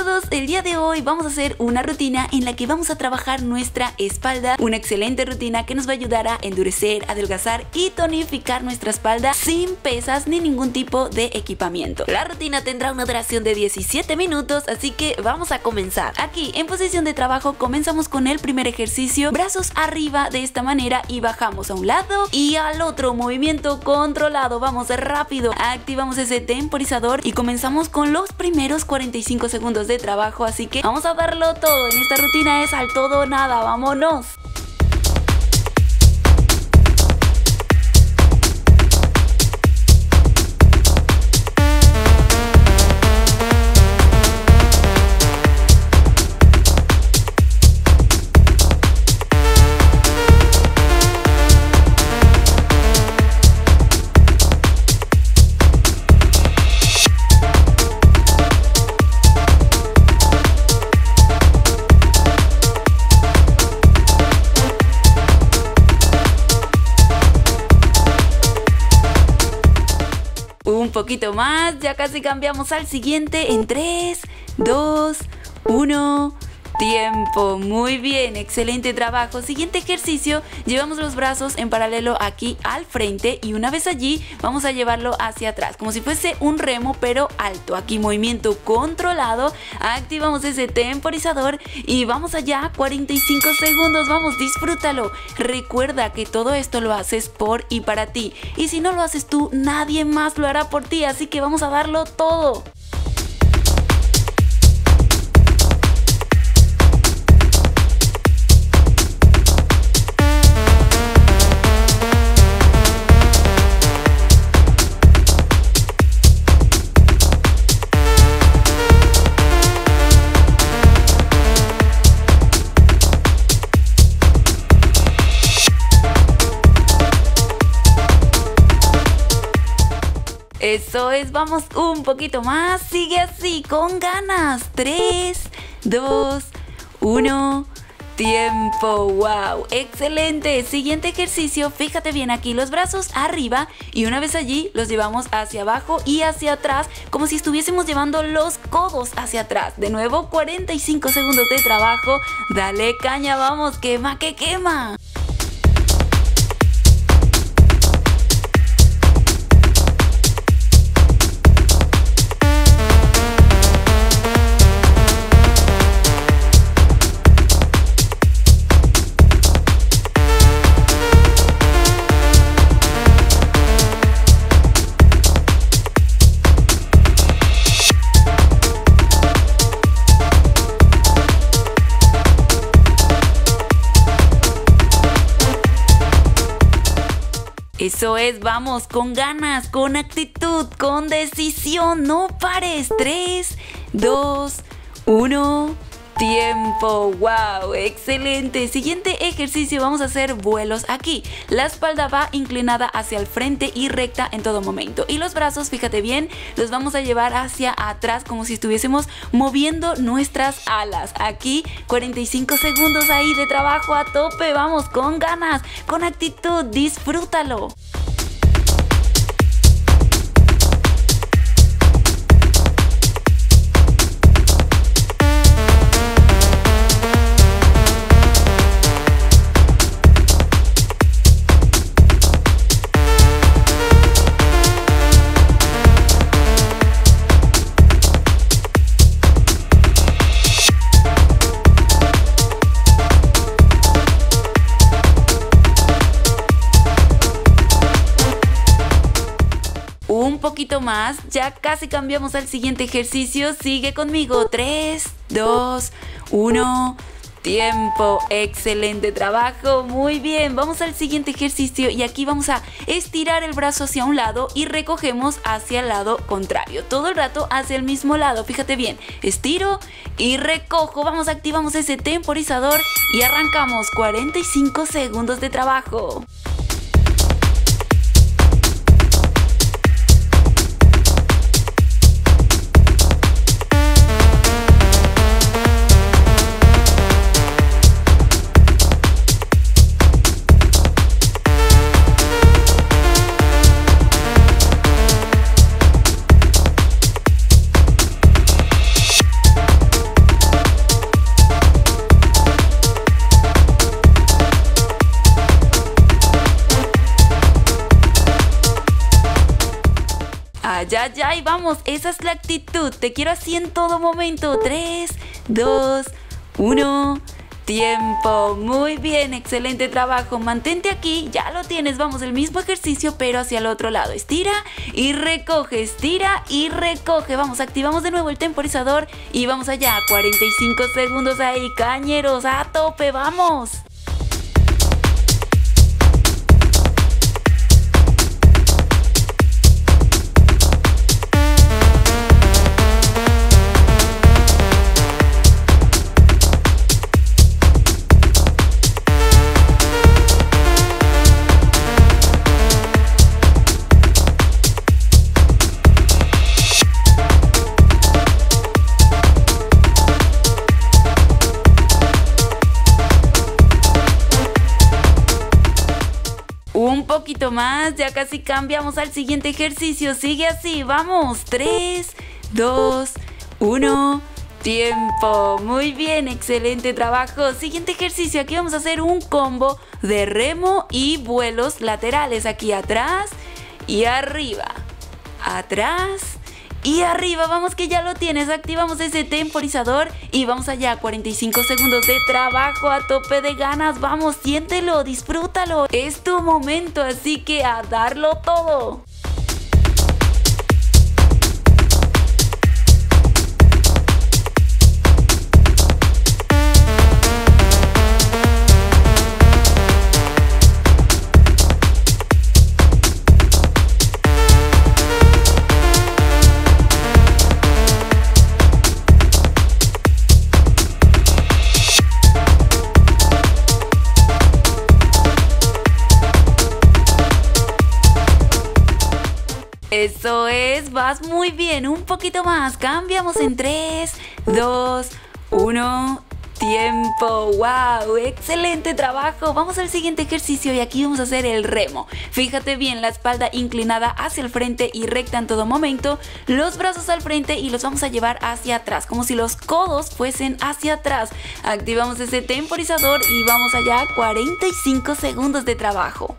todos, el día de hoy vamos a hacer una rutina en la que vamos a trabajar nuestra espalda. Una excelente rutina que nos va a ayudar a endurecer, adelgazar y tonificar nuestra espalda sin pesas ni ningún tipo de equipamiento. La rutina tendrá una duración de 17 minutos, así que vamos a comenzar. Aquí en posición de trabajo comenzamos con el primer ejercicio, brazos arriba de esta manera y bajamos a un lado y al otro, movimiento controlado. Vamos rápido, activamos ese temporizador y comenzamos con los primeros 45 segundos de trabajo, así que vamos a darlo todo. En esta rutina es al todo o nada, vámonos. Un poquito más, ya casi cambiamos al siguiente en 3, 2, 1... tiempo. Muy bien, excelente trabajo. Siguiente ejercicio, llevamos los brazos en paralelo aquí al frente y una vez allí vamos a llevarlo hacia atrás como si fuese un remo pero alto. Aquí movimiento controlado, activamos ese temporizador y vamos allá, 45 segundos, vamos, disfrútalo. Recuerda que todo esto lo haces por y para ti, y si no lo haces tú, nadie más lo hará por ti, así que vamos a darlo todo. Eso es, vamos un poquito más, sigue así, con ganas. 3, 2, 1, tiempo. Wow, excelente. Siguiente ejercicio, fíjate bien aquí, los brazos arriba y una vez allí los llevamos hacia abajo y hacia atrás como si estuviésemos llevando los codos hacia atrás. De nuevo, 45 segundos de trabajo, dale caña, vamos, quema que quema. Eso es, vamos, con ganas, con actitud, con decisión, no pares. 3, 2, 1, tiempo. Wow, excelente. Siguiente ejercicio, vamos a hacer vuelos aquí. La espalda va inclinada hacia el frente y recta en todo momento. Y los brazos, fíjate bien, los vamos a llevar hacia atrás como si estuviésemos moviendo nuestras alas. Aquí, 45 segundos ahí de trabajo a tope. Vamos, con ganas, con actitud, disfrútalo. Un poquito más, ya casi cambiamos al siguiente ejercicio, sigue conmigo. 3, 2, 1, tiempo. Excelente trabajo, muy bien. Vamos al siguiente ejercicio y aquí vamos a estirar el brazo hacia un lado y recogemos hacia el lado contrario, todo el rato hacia el mismo lado. Fíjate bien, estiro y recojo. Vamos, activamos ese temporizador y arrancamos. 45 segundos de trabajo. Ay, ay, ay, vamos, esa es la actitud. Te quiero así en todo momento. 3, 2, 1... Tiempo, muy bien, excelente trabajo, mantente aquí, ya lo tienes, vamos, el mismo ejercicio pero hacia el otro lado, estira y recoge, vamos, activamos de nuevo el temporizador y vamos allá, 45 segundos ahí, cañeros, a tope, vamos. Un poquito más, ya casi cambiamos al siguiente ejercicio, sigue así, vamos, 3, 2, 1, tiempo, muy bien, excelente trabajo. Siguiente ejercicio, aquí vamos a hacer un combo de remo y vuelos laterales, aquí atrás y arriba, atrás y arriba, vamos que ya lo tienes, activamos ese temporizador y vamos allá, 45 segundos de trabajo a tope de ganas, vamos, siéntelo, disfrútalo, es tu momento, así que a darlo todo. Eso es, vas muy bien, un poquito más, cambiamos en 3, 2, 1, tiempo, wow, excelente trabajo. Vamos al siguiente ejercicio y aquí vamos a hacer el remo. Fíjate bien, la espalda inclinada hacia el frente y recta en todo momento, los brazos al frente y los vamos a llevar hacia atrás, como si los codos fuesen hacia atrás. Activamos ese temporizador y vamos allá, 45 segundos de trabajo.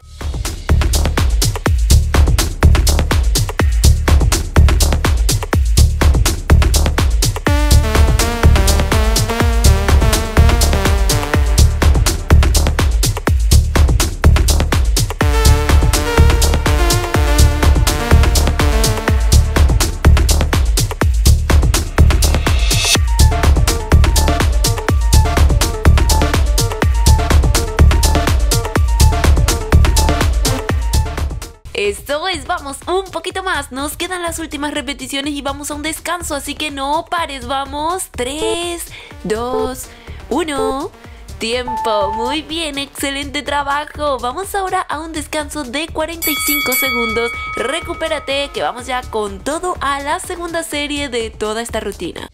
Esto es, vamos, un poquito más, nos quedan las últimas repeticiones y vamos a un descanso, así que no pares, vamos, 3, 2, 1, tiempo, muy bien, excelente trabajo. Vamos ahora a un descanso de 45 segundos, recupérate que vamos ya con todo a la segunda serie de toda esta rutina.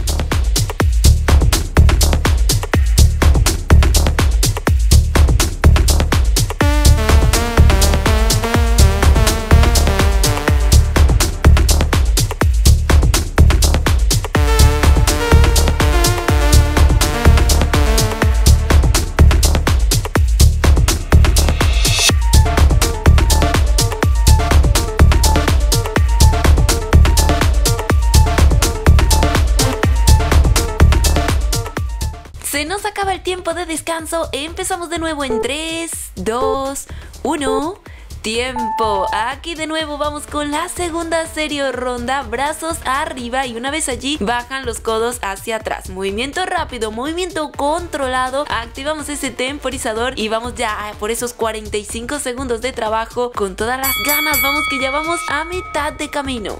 Se nos acaba el tiempo de descanso, empezamos de nuevo en 3, 2, 1, tiempo. Aquí de nuevo vamos con la segunda serie o ronda, brazos arriba y una vez allí bajan los codos hacia atrás. Movimiento rápido, movimiento controlado, activamos ese temporizador y vamos ya por esos 45 segundos de trabajo con todas las ganas, vamos que ya vamos a mitad de camino.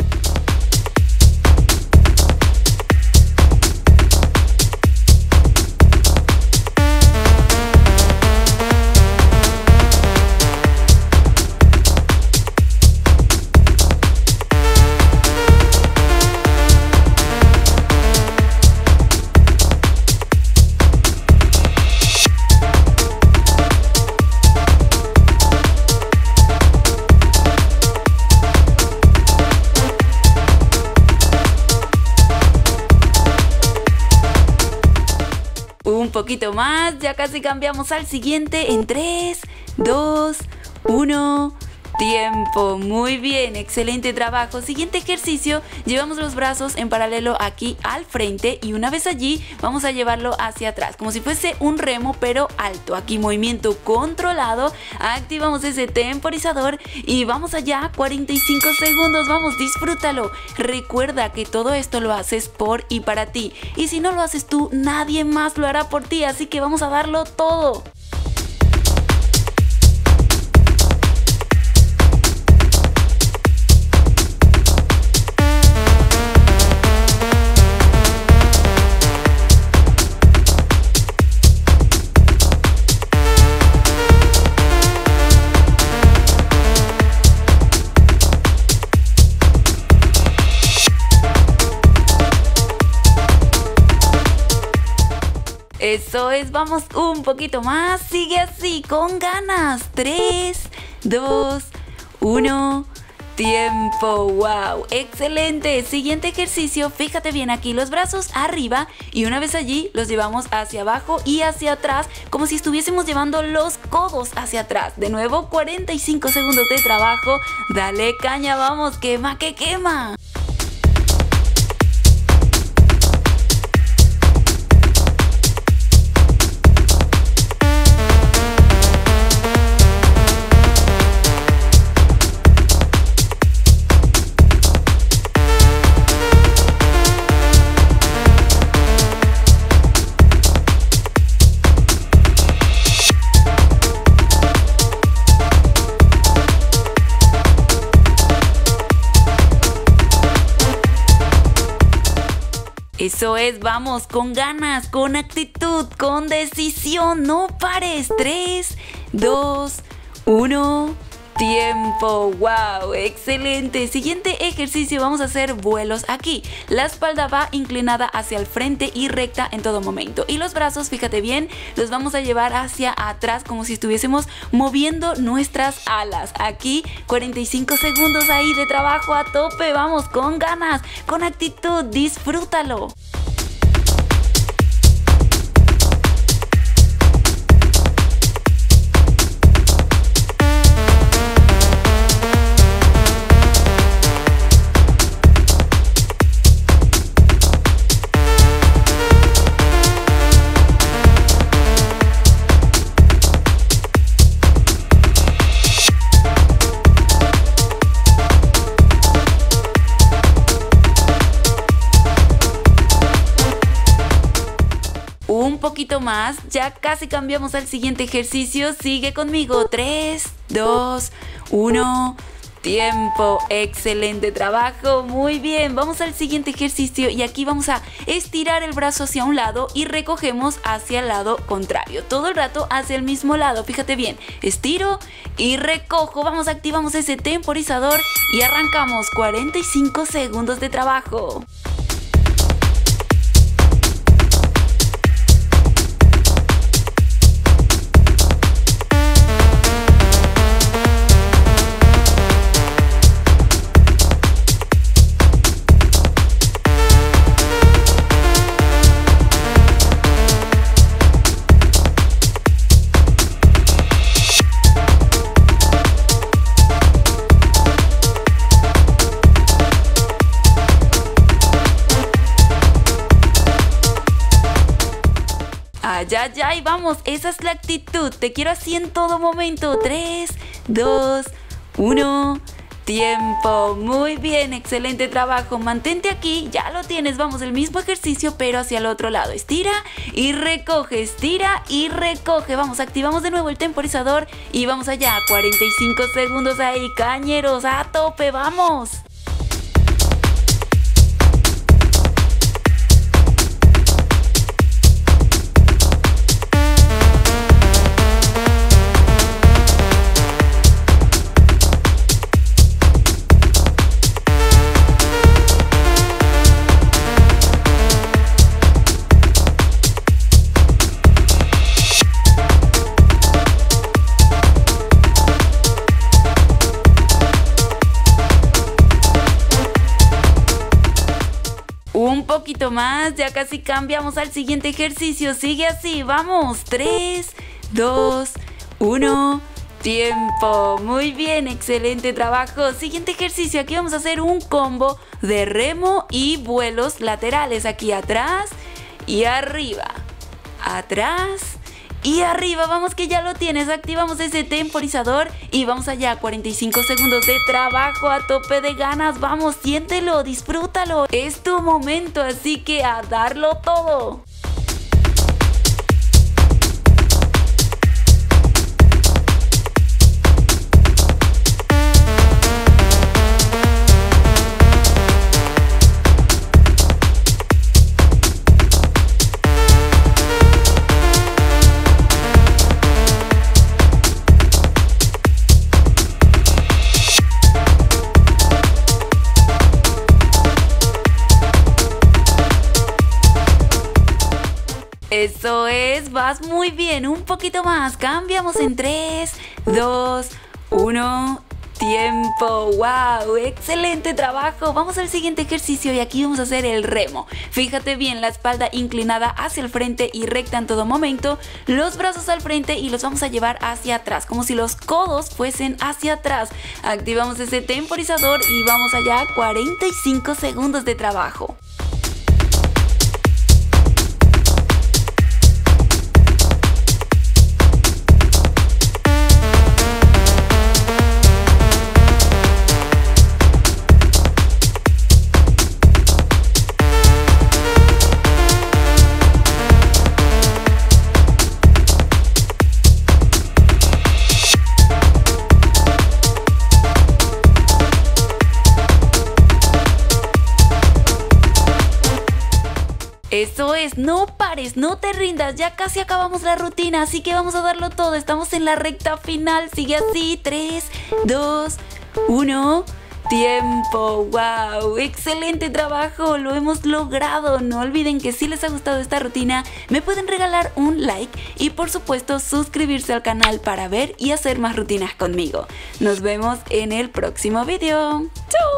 Un poquito más, ya casi cambiamos al siguiente en 3, 2, 1, tiempo. Muy bien, excelente trabajo. Siguiente ejercicio, llevamos los brazos en paralelo aquí al frente y una vez allí vamos a llevarlo hacia atrás, como si fuese un remo pero alto. Aquí movimiento controlado, activamos ese temporizador y vamos allá, 45 segundos, vamos, disfrútalo. Recuerda que todo esto lo haces por y para ti, y si no lo haces tú, nadie más lo hará por ti, así que vamos a darlo todo. Eso es, vamos un poquito más, sigue así, con ganas. 3, 2, 1, tiempo. Wow, excelente. Siguiente ejercicio, fíjate bien aquí, los brazos arriba y una vez allí los llevamos hacia abajo y hacia atrás, como si estuviésemos llevando los codos hacia atrás. De nuevo, 45 segundos de trabajo, dale caña, vamos, quema que quema. Eso es, vamos, con ganas, con actitud, con decisión, no pares. 3, 2, 1, tiempo. Wow, excelente. Siguiente ejercicio, vamos a hacer vuelos aquí. La espalda va inclinada hacia el frente y recta en todo momento. Y los brazos, fíjate bien, los vamos a llevar hacia atrás como si estuviésemos moviendo nuestras alas. Aquí 45 segundos ahí de trabajo a tope, vamos, con ganas, con actitud, disfrútalo. Un poquito más, ya casi cambiamos al siguiente ejercicio, sigue conmigo. 3, 2, 1, tiempo. Excelente trabajo, muy bien. Vamos al siguiente ejercicio y aquí vamos a estirar el brazo hacia un lado y recogemos hacia el lado contrario, todo el rato hacia el mismo lado. Fíjate bien, estiro y recojo. Vamos, activamos ese temporizador y arrancamos. 45 segundos de trabajo. Ya, y vamos, esa es la actitud, te quiero así en todo momento. 3, 2, 1, tiempo. Muy bien, excelente trabajo, mantente aquí, ya lo tienes. Vamos, el mismo ejercicio pero hacia el otro lado. Estira y recoge, estira y recoge. Vamos, activamos de nuevo el temporizador y vamos allá. 45 segundos ahí, cañeros, a tope, vamos. Un poquito más, ya casi cambiamos al siguiente ejercicio. Sigue así, vamos. 3, 2, 1, Tiempo, muy bien, excelente trabajo. Siguiente ejercicio, aquí vamos a hacer un combo de remo y vuelos laterales. Aquí atrás y arriba, atrás y arriba. Vamos que ya lo tienes, activamos ese temporizador y vamos allá. 45 segundos de trabajo a tope de ganas. Vamos, siéntelo, disfrútalo. Es tu momento, así que a darlo todo. Eso es, vas muy bien, un poquito más, cambiamos en 3, 2, 1, tiempo, wow, excelente trabajo. Vamos al siguiente ejercicio y aquí vamos a hacer el remo. Fíjate bien, la espalda inclinada hacia el frente y recta en todo momento, los brazos al frente y los vamos a llevar hacia atrás, como si los codos fuesen hacia atrás. Activamos ese temporizador y vamos allá, 45 segundos de trabajo. Eso es, no pares, no te rindas, ya casi acabamos la rutina, así que vamos a darlo todo, estamos en la recta final, sigue así, 3, 2, 1, tiempo, wow, excelente trabajo, lo hemos logrado. No olviden que si les ha gustado esta rutina, me pueden regalar un like y por supuesto suscribirse al canal para ver y hacer más rutinas conmigo. Nos vemos en el próximo video. ¡Chau!